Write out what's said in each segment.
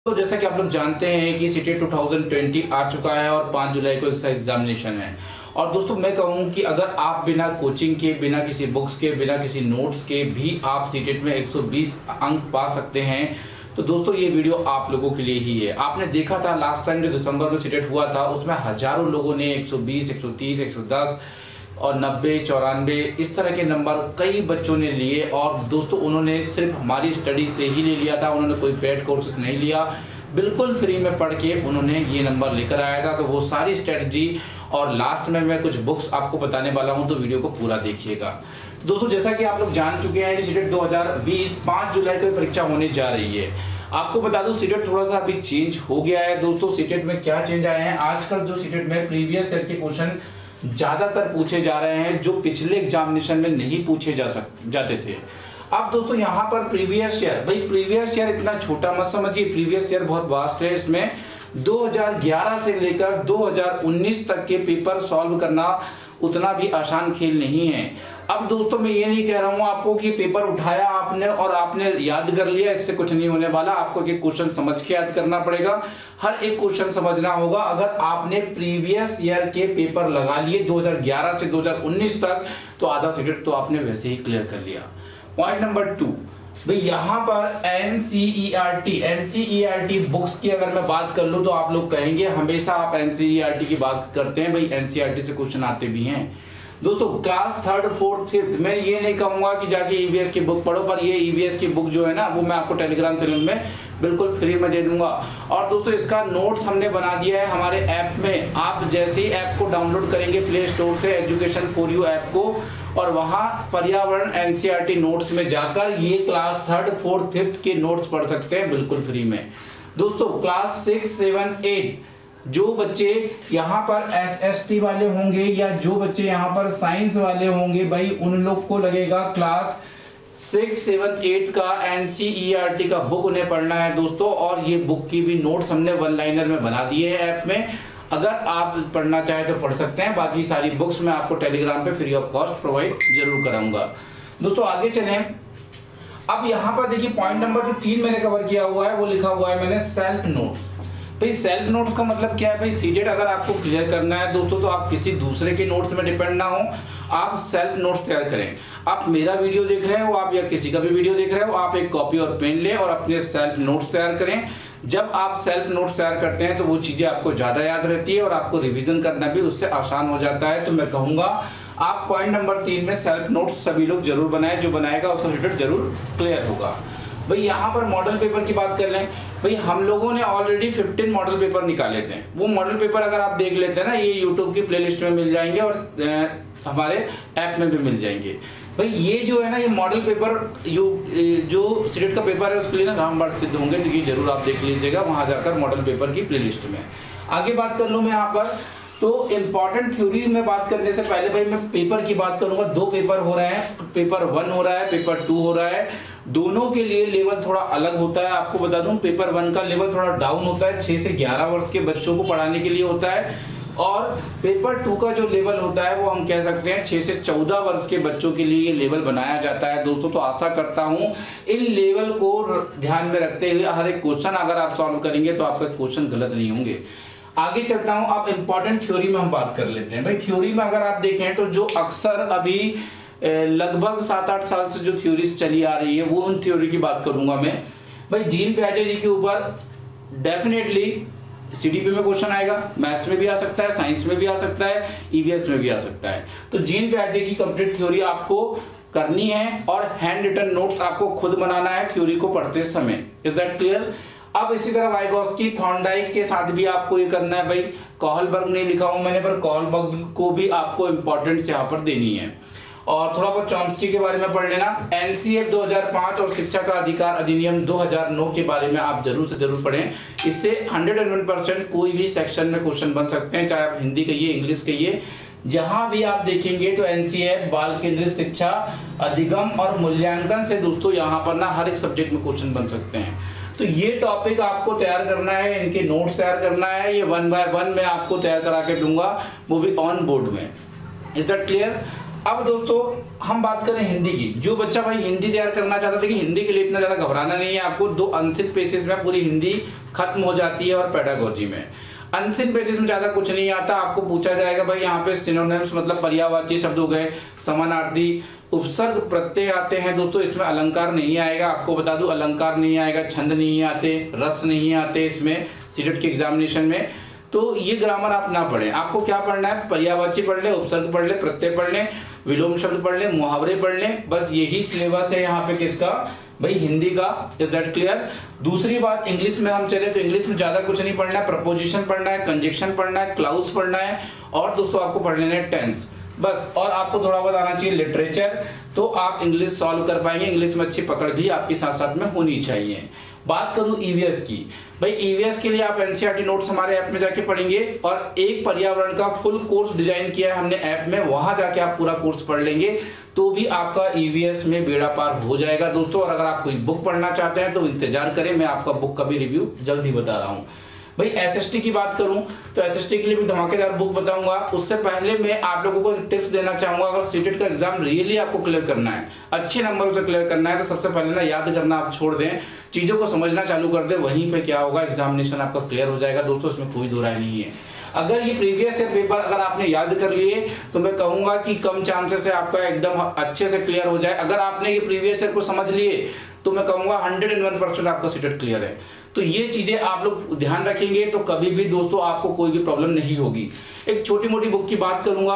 तो जैसा कि आप लोग जानते हैं कि सीटेट 2020 आ चुका है और 5 जुलाई को इसका एग्जामिनेशन है। और दोस्तों मैं कहूँ कि अगर आप बिना कोचिंग के, बिना किसी बुक्स के, बिना किसी नोट्स के भी आप सीटेट में 120 अंक पा सकते हैं, तो दोस्तों ये वीडियो आप लोगों के लिए ही है। आपने देखा था लास्ट टाइम जो दिसंबर में सीटेट हुआ था, उसमें हजारों लोगों ने 120, 130, 110 और 90, 94 इस तरह के नंबर कई बच्चों ने लिए। और दोस्तों उन्होंने सिर्फ हमारी स्टडी से ही ले लिया था, उन्होंने कोई पेड कोर्सेज नहीं लिया, बिल्कुल फ्री में पढ़ के उन्होंने ये नंबर लेकर आया था। तो वो सारी स्ट्रेटजी और लास्ट में मैं कुछ बुक्स आपको बताने वाला हूं, तो वीडियो को पूरा देखिएगा। तो दोस्तों जैसा कि आप लोग जान चुके हैं कि सीटेट 2020 5 जुलाई को परीक्षा होने जा रही है। आपको बता दूं सीटेट थोड़ा सा अभी चेंज हो गया है। दोस्तों सीटेट में क्या चेंज आए हैं, आजकल जो सीटेट में प्रीवियस ईयर के क्वेश्चन ज्यादातर पूछे जा रहे हैं जो पिछले एग्जामिनेशन में नहीं पूछे जाते थे। अब दोस्तों यहाँ पर प्रीवियस ईयर, भाई प्रीवियस ईयर इतना छोटा मत समझिए, प्रीवियस ईयर बहुत वास्ट है। इसमें 2011 से लेकर 2019 तक के पेपर सॉल्व करना उतना भी आसान खेल नहीं है। अब दोस्तों मैं ये नहीं कह रहा हूँ आपको कि पेपर उठाया आपने और आपने याद कर लिया, इससे कुछ नहीं होने वाला। आपको एक क्वेश्चन समझ के याद करना पड़ेगा, हर एक क्वेश्चन समझना होगा। अगर आपने प्रीवियस ईयर के पेपर लगा लिए 2011 से 2019 तक, तो आधा सीटेट तो आपने वैसे ही क्लियर कर लिया। पॉइंट नंबर 2, भाई यहाँ पर एनसीईआरटी बुक्स की अगर मैं बात कर लूँ तो आप लोग कहेंगे हमेशा आप एनसीईआरटी की बात करते हैं, भाई एनसीईआरटी से क्वेश्चन आते भी हैं। दोस्तों क्लास 3rd 4th 5th मैं ये नहीं कहूँगा कि जाके ईवीएस की बुक पढ़ो, पर ये ईवीएस की बुक जो है ना वो मैं आपको टेलीग्राम चैनल में बिल्कुल फ्री में दे दूंगा। और दोस्तों इसका नोट्स हमने बना दिया है हमारे ऐप में। आप जैसे ही ऐप को डाउनलोड करेंगे प्ले स्टोर से, एजुकेशन फॉर यू ऐप को, और वहाँ पर्यावरण एनसीईआरटी नोट्स में जाकर ये क्लास 3rd 4th 5th के नोट्स पढ़ सकते हैं बिल्कुल फ्री में। दोस्तों क्लास 6 7 8 जो बच्चे यहाँ पर एसएसटी वाले होंगे या जो बच्चे यहाँ पर साइंस वाले होंगे, भाई उन लोग को लगेगा क्लास 6 7 8 का एनसीईआरटी का बुक उन्हें पढ़ना है दोस्तों। और ये बुक की भी नोट्स हमने वन लाइनर में बना दिए हैं ऐप में, अगर आप पढ़ना चाहें तो पढ़ सकते हैं। बाकी सारी बुक्स मैं आपको टेलीग्राम पे फ्री ऑफ कॉस्ट प्रोवाइड जरूर कराऊंगा। दोस्तों आगे चलें। अब यहाँ पर देखिए पॉइंट नंबर जो 3 मैंने कवर किया हुआ है वो लिखा हुआ है मैंने सेल्फ नोट्स। भाई सेल्फ नोट्स का मतलब क्या है, भाई सीटेट अगर आपको क्लियर करना है दोस्तों तो आप किसी दूसरे के नोट्स में डिपेंड ना हो, आप सेल्फ नोट्स तैयार करें। आप मेरा वीडियो देख रहे हो, आप या किसी का भी वीडियो देख रहे हो, आप एक कॉपी और पेन लें और अपने सेल्फ नोट्स तैयार करें। जब आप सेल्फ नोट्स तैयार करते हैं तो वो चीजें आपको ज्यादा याद रहती है और आपको रिवीजन करना भी उससे आसान हो जाता है। तो मैं कहूंगा आप पॉइंट नंबर 3 में सेल्फ नोट्स सभी लोग जरूर बनाएं, जो बनाएगा उसका सीटेट जरूर क्लियर होगा। भाई यहाँ पर मॉडल पेपर की बात कर लें। भाई हम लोगों ने ऑलरेडी 15 मॉडल पेपर निकाले थे। वो मॉडल पेपर अगर आप देख लेते हैं ना, ये यूट्यूब की प्लेलिस्ट में मिल जाएंगे और हमारे ऐप में भी मिल जाएंगे। भाई ये जो है ना, ये मॉडल पेपर जो सीटेट का पेपर है उसके लिए ना रामबाण सिद्ध होंगे, तो ये जरूर आप देख लीजिएगा वहां जाकर मॉडल पेपर की प्लेलिस्ट में। आगे बात कर लूँ मैं यहाँ पर, तो इम्पॉर्टेंट थ्योरी में बात करने से पहले भाई मैं पेपर की बात करूंगा। 2 पेपर हो रहे हैं, पेपर 1 हो रहा है, पेपर 2 हो रहा है। दोनों के लिए लेवल थोड़ा अलग होता है। आपको बता दूं पेपर 1 का लेवल थोड़ा डाउन होता है, 6 से 11 वर्ष के बच्चों को पढ़ाने के लिए होता है। और पेपर 2 का जो लेवल होता है वो हम कह सकते हैं 6 से 14 वर्ष के बच्चों के लिए ये लेवल बनाया जाता है दोस्तों। तो आशा करता हूँ इन लेवल को ध्यान में रखते हुए हर एक क्वेश्चन अगर आप सॉल्व करेंगे तो आपका क्वेश्चन गलत नहीं होंगे। आगे चलता हूं, अब इंपॉर्टेंट थ्योरी में हम बात कर लेते हैं। भाई थ्योरी में अगर आप देखें तो जो अक्सर अभी लगभग 7-8 साल से जो थ्योरीज चली आ रही है वो उन थ्योरी की बात करूंगा मैं। भाई जीन पियाजे जी के ऊपर डेफिनेटली सीडीपी में क्वेश्चन आएगा, मैथ्स में भी आ सकता है, साइंस में भी आ सकता है, ईवीएस में भी आ सकता है। तो जीन पियाजे की कंप्लीट थ्योरी आपको करनी है और हैंड रिटन नोट्स आपको खुद बनाना है थ्योरी को पढ़ते समय। Is that clear? अब इसी तरह वाइगोस्की थॉर्नडाइक के साथ भी आपको ये करना है। भाई कोहलबर्ग नहीं लिखा हूं मैंने, पर कोहलबर्ग को भी आपको इंपॉर्टेंस यहाँ पर देनी है। और थोड़ा बहुत चॉम्स्की के बारे में पढ़ लेना। एनसीएफ 2005 और शिक्षा का अधिकार अधिनियम 2009 के बारे में आप जरूर से जरूर पढ़ें। इससे 101% कोई भी सेक्शन में क्वेश्चन बन सकते हैं, चाहे आप हिंदी कहिए, इंग्लिश कहिए, जहां भी आप देखेंगे तो एनसीएफ बाल केंद्रित शिक्षा अधिगम और मूल्यांकन से दोस्तों यहाँ पर ना हर एक सब्जेक्ट में क्वेश्चन बन सकते हैं। तो ये टॉपिक आपको तैयार करना है, इनके नोट्स तैयार करना है। ये 1 बाय 1 मैं आपको तैयार करा के दूंगा, वो भी ऑन बोर्ड में। Is that clear? अब दोस्तों हम बात करें हिंदी की। जो बच्चा भाई हिंदी तैयार करना चाहता था कि हिंदी के लिए इतना ज्यादा घबराना नहीं है, आपको 2 अनसिन पेजेस में पूरी हिंदी खत्म हो जाती है। और पेडागोजी में अनसिन पेजेस में ज्यादा कुछ नहीं आता। आपको पूछा जाएगा भाई यहाँ पे सिनोनिम्स मतलब पर्यायवाची शब्द हो गए, समानार्थी, उपसर्ग, प्रत्यय आते हैं दोस्तों। इसमें अलंकार नहीं आएगा, आपको बता दूं अलंकार नहीं आएगा, छंद नहीं आते, रस नहीं आते इसमें सीटेट के एग्जामिनेशन में। तो ये ग्रामर आप ना पढ़ें। आपको क्या पढ़ना है, पर्यायवाची पढ़ ले, उपसर्ग पढ़ ले, प्रत्यय पढ़ ले, विलोम शब्द पढ़ ले, मुहावरे पढ़ ले, बस यही सिलेबस है यहाँ पे किसका, भाई हिंदी का। Is that clear. दूसरी बात, इंग्लिश में हम चले तो इंग्लिश में ज्यादा कुछ नहीं पढ़ना है। प्रपोजिशन पढ़ना है, कंजक्शन पढ़ना है, क्लाउज पढ़ना है, और दोस्तों आपको पढ़ लेना है टेंस बस। और आपको थोड़ा बहुत आना चाहिए लिटरेचर, तो आप इंग्लिश सॉल्व कर पाएंगे। इंग्लिश में अच्छी पकड़ भी आपकी साथ साथ में होनी चाहिए। बात करूं ईवीएस की, भाई ईवीएस के लिए आप एनसीईआरटी नोट्स हमारे ऐप में जाके पढ़ेंगे, और एक पर्यावरण का फुल कोर्स डिजाइन किया है हमने ऐप में, वहां जाके आप पूरा कोर्स पढ़ लेंगे तो भी आपका ईवीएस में बेड़ा पार हो जाएगा दोस्तों। और अगर आप कोई बुक पढ़ना चाहते हैं तो इंतजार करें, मैं आपका बुक का भी रिव्यू जल्दी बता रहा हूँ। भाई एसएसटी की बात करूं तो एसएसटी के लिए भी धमाकेदार बुक बताऊंगा। उससे पहले मैं आप लोगों को टिप्स देना चाहूंगा, अगर सीटेट का एग्जाम रियली आपको क्लियर करना है, अच्छे नंबरों से क्लियर करना है, तो सबसे पहले ना याद करना आप छोड़ दें, चीजों को समझना चालू कर दें। वहीं पे क्या होगा, एग्जामिनेशन आपका क्लियर हो जाएगा दोस्तों, इसमें कोई दो राय नहीं है। अगर ये प्रीवियस ईयर पेपर अगर आपने याद कर लिए तो मैं कहूंगा कि कम चांसेस है आपका एकदम अच्छे से क्लियर हो जाए। अगर आपने ये प्रीवियस ईयर को समझ लिए तो मैं कहूंगा 101% आपका सीटेट क्लियर है। तो ये चीजें आप लोग ध्यान रखेंगे तो कभी भी दोस्तों आपको कोई भी प्रॉब्लम नहीं होगी। एक छोटी मोटी बुक की बात करूंगा,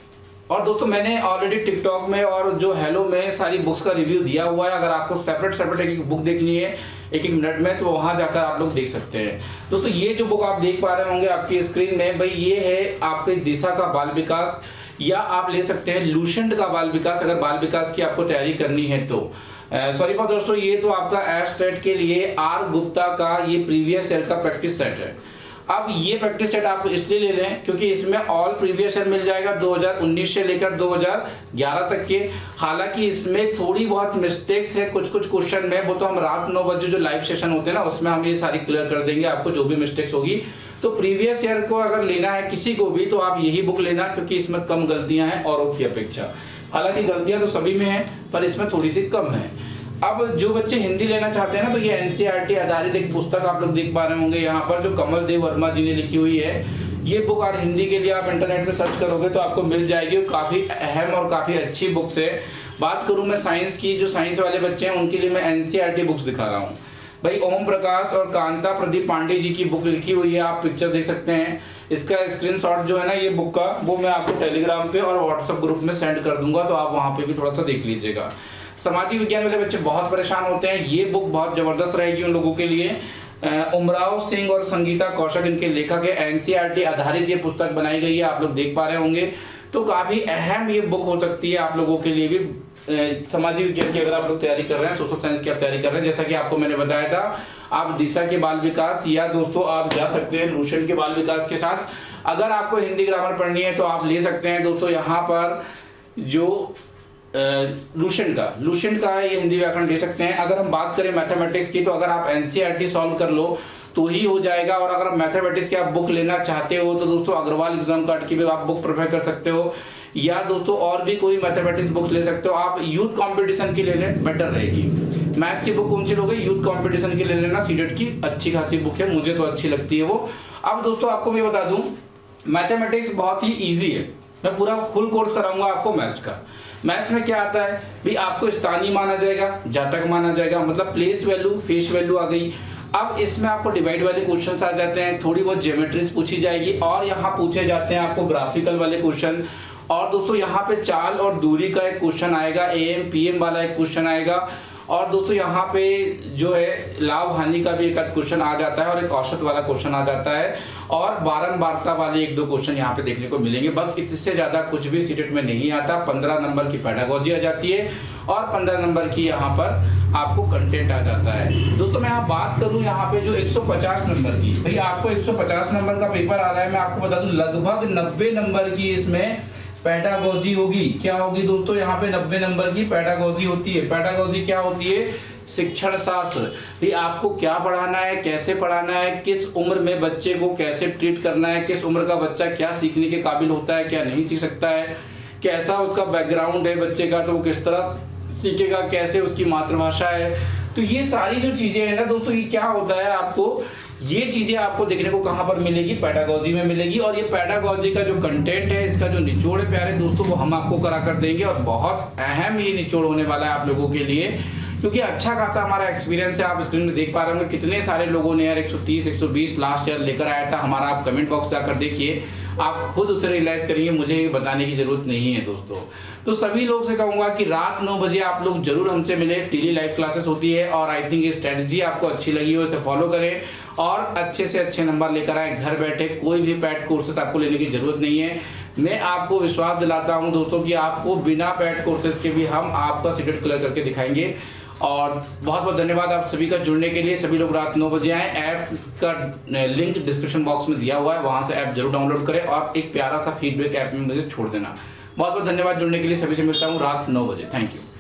और दोस्तों मैंने ऑलरेडी टिकटॉक में और जो हेलो में सारी बुक्स का रिव्यू दिया हुआ है। अगर आपको सेपरेट एक बुक देखनी है एक मिनट में, तो वहां जाकर आप लोग देख सकते हैं। दोस्तों ये जो बुक आप देख पा रहे होंगे आपकी स्क्रीन में, भाई ये है आपके दिशा का बाल विकास, या आप ले सकते हैं लुसेंट का बाल विकास, अगर बाल विकास की आपको तैयारी करनी है तो। सॉरी फॉर दोस्तों, ये तो आपका एस्टेट के लिए आर गुप्ता का ये प्रीवियस ईयर का प्रैक्टिस सेट है। अब ये प्रैक्टिस सेट आप इसलिए ले लें क्योंकि इसमें ऑल प्रीवियस ईयर मिल जाएगा 2019 से लेकर 2011 तक के। हालांकि इसमें थोड़ी बहुत मिस्टेक्स है कुछ क्वेश्चन में, वो तो हम रात 9 बजे जो लाइव सेशन होते हैं ना उसमें हम ये सारी क्लियर कर देंगे आपको, जो भी मिस्टेक्स होगी। तो प्रीवियस ईयर को अगर लेना है किसी को भी तो आप यही बुक लेना, क्योंकि इसमें कम गलतियां हैं औरों की अपेक्षा। हालांकि गलतियां तो सभी में हैं पर इसमें थोड़ी सी कम है। अब जो बच्चे हिंदी लेना चाहते हैं ना, तो ये एनसीईआरटी आधारित एक पुस्तक आप लोग देख पा रहे होंगे यहाँ पर, जो कमल देव वर्मा जी ने लिखी हुई है। ये बुक और हिंदी के लिए आप इंटरनेट पे सर्च करोगे तो आपको मिल जाएगी। काफी अहम और काफी अच्छी बुक्स है। बात करूं मैं साइंस की, जो साइंस वाले बच्चे हैं उनके लिए मैं एनसीईआरटी बुक्स दिखा रहा हूँ। भाई ओम प्रकाश और कांता प्रदीप पांडे जी की बुक लिखी हुई है, आप पिक्चर देख सकते हैं। इसका स्क्रीनशॉट जो है ना ये बुक का, वो मैं आपको टेलीग्राम पे और व्हाट्सएप ग्रुप में सेंड कर दूंगा, तो आप वहां पे भी थोड़ा सा देख लीजिएगा। सामाजिक विज्ञान वाले बच्चे बहुत परेशान होते हैं, ये बुक बहुत जबरदस्त रहेगी उन लोगों के लिए। उमराव सिंह और संगीता कौशल इनके लेखक है। एनसीईआरटी आधारित ये पुस्तक बनाई गई है, आप लोग देख पा रहे होंगे। तो काफी अहम ये बुक हो सकती है आप लोगों के लिए भी। सामाजिक विज्ञान की अगर आप लोग तैयारी कर रहे हैं, सोशल साइंस की आप तैयारी कर रहे हैं, जैसा कि आपको मैंने बताया था, आप दिशा के बाल विकास या दोस्तों आप जा सकते हैं लुसेंट के बाल विकास के साथ। अगर आपको हिंदी ग्रामर पढ़नी है तो आप ले सकते हैं दोस्तों यहाँ पर जो लुसेंट का ये हिंदी व्याकरण ले सकते हैं। अगर हम बात करें मैथमेटिक्स की, तो अगर आप एनसीईआरटी सॉल्व कर लो तो ही हो जाएगा। और अगर मैथमेटिक्स की आप बुक लेना चाहते हो तो दोस्तों अग्रवाल एग्जाम कार्ड की भी आप बुक प्रेफर कर सकते हो, या दोस्तों और भी कोई मैथमेटिक्स बुक ले सकते हो। आप यूथ कंपटीशन की ले लें, बेटर रहेगी। मैथ्स की बुक कौन सी लोगे, यूथ कंपटीशन की ले लेना, सीटेट की अच्छी खासी बुक है, मुझे तो अच्छी लगती है वो। अब दोस्तों आपको मैं बता दूं, मैथमेटिक्स बहुत ही ईजी है, मैं पूरा फुल कोर्स कराऊंगा आपको मैथ्स का। मैथ्स में क्या आता है भी, आपको स्थानीय माना जाएगा, जातक माना जाएगा, मतलब प्लेस वैल्यू, फेस वैल्यू आ गई। अब इसमें आपको डिवाइड वाले क्वेश्चंस आ जाते हैं, थोड़ी बहुत ज्योमेट्रीज पूछी जाएगी, और यहाँ पूछे जाते हैं आपको ग्राफिकल वाले क्वेश्चन। और दोस्तों यहाँ पे चाल और दूरी का एक क्वेश्चन आएगा, एएम पीएम वाला एक क्वेश्चन आएगा, और दोस्तों यहाँ पे जो है लाभ हानि का भी एक क्वेश्चन आ जाता है, और एक औसत वाला क्वेश्चन आ जाता है, और बारंबारता वाले 1-2 क्वेश्चन यहाँ पे देखने को मिलेंगे। बस इससे ज्यादा कुछ भी सीटेट में नहीं आता। 15 नंबर की पेडागोजी आ जाती है और 15 नंबर की यहाँ पर आपको कंटेंट आ जाता है। दोस्तों मैं यहाँ बात करूँ यहाँ पे जो 150 नंबर की, भाई आपको 150 नंबर का पेपर आ रहा है, मैं आपको बता दूं लगभग 90 नंबर की इसमें पेडागोजी होगी। क्या होगी दोस्तों, यहाँ पे 90 नंबर की पेडागोजी होती है। पेडागोजी क्या होती है, शिक्षण शास्त्र। भी आपको क्या पढ़ाना है, कैसे पढ़ाना है, किस उम्र में बच्चे को कैसे ट्रीट करना है, किस उम्र का बच्चा क्या सीखने के काबिल होता है, क्या नहीं सीख सकता है, कैसा उसका बैकग्राउंड है बच्चे का, तो वो किस तरह सीखेगा, कैसे उसकी मातृभाषा है। तो ये सारी जो चीजें हैं ना दोस्तों, ये क्या होता है, आपको ये चीजें आपको देखने को कहां पर मिलेगी, पेडागोजी में मिलेगी। और ये पेडागोजी का जो कंटेंट है, इसका जो निचोड़ है प्यारे दोस्तों, वो हम आपको करा कर देंगे। और बहुत अहम ये निचोड़ होने वाला है आप लोगों के लिए, क्योंकि अच्छा खासा हमारा एक्सपीरियंस है। आप स्क्रीन में देख पा रहे होंगे कितने सारे लोगों ने यार 130 120 लास्ट ईयर लेकर आया था हमारा। आप कमेंट बॉक्स जाकर देखिए, आप खुद उसे रियलाइज करेंगे, मुझे ये बताने की जरूरत नहीं है दोस्तों। तो सभी लोग से कहूंगा कि रात 9 बजे आप लोग जरूर हमसे मिले। डेली लाइव क्लासेस होती है और आई थिंक ये स्ट्रेटजी आपको अच्छी लगी हो, इसे फॉलो करें और अच्छे से अच्छे नंबर लेकर आए घर बैठे। कोई भी पैड कोर्सेज आपको लेने की जरूरत नहीं है। मैं आपको विश्वास दिलाता हूं दोस्तों कि आपको बिना पैड कोर्सेज के भी हम आपका सीटेट क्लियर करके दिखाएंगे। और बहुत बहुत धन्यवाद आप सभी का जुड़ने के लिए। सभी लोग रात 9 बजे आए। ऐप का लिंक डिस्क्रिप्शन बॉक्स में दिया हुआ है, वहां से ऐप जरूर डाउनलोड करें और एक प्यारा सा फीडबैक ऐप में मुझे छोड़ देना। बहुत बहुत धन्यवाद जुड़ने के लिए। सभी से मिलता हूँ रात 9 बजे। Thank you.